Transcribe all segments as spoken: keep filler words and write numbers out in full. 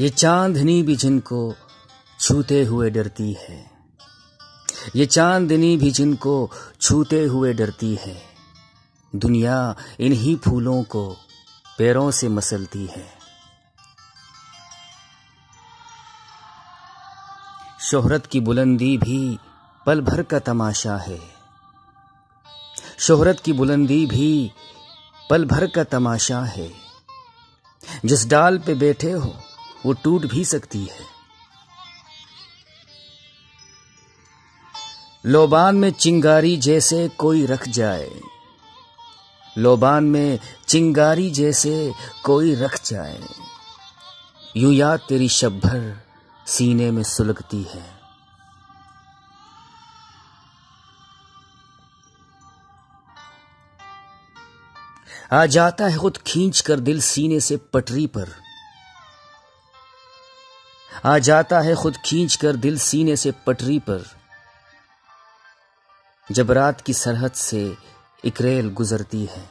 ये चांदनी भी जिनको छूते हुए डरती है, ये चांदनी भी जिनको छूते हुए डरती है, दुनिया इन्हीं फूलों को पैरों से मसलती है। शोहरत की बुलंदी भी पल भर का तमाशा है, शोहरत की बुलंदी भी पल भर का तमाशा है। जिस डाल पे बैठे हो वो टूट भी सकती है। लोबान में चिंगारी जैसे कोई रख जाए, लोबान में चिंगारी जैसे कोई रख जाए, यूं याद तेरी शब भर सीने में सुलगती है। आ जाता है खुद खींच कर दिल सीने से पटरी पर, आ जाता है खुद खींच कर दिल सीने से पटरी पर, जब रात की सरहद से एक रेल गुजरती है।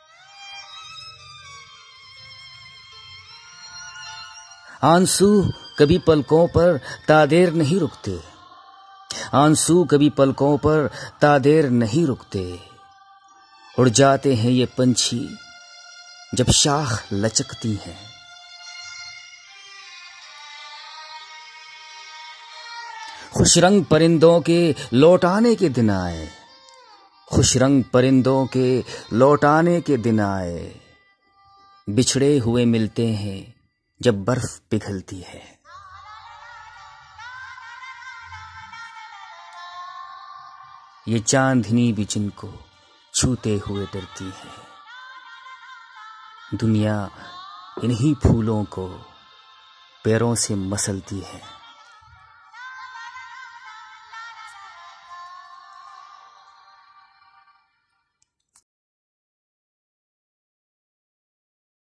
आंसू कभी पलकों पर तादेर नहीं रुकते, आंसू कभी पलकों पर तादेर नहीं रुकते, उड़ जाते हैं ये पंछी जब शाख लचकती है। खुशरंग परिंदों के लौटाने के दिन आए, खुशरंग परिंदों के लौटाने के दिन आए, बिछड़े हुए मिलते हैं जब बर्फ पिघलती है। ये चांदनी भी जिनको छूते हुए डरती है, दुनिया इन्हीं फूलों को पैरों से मसलती है।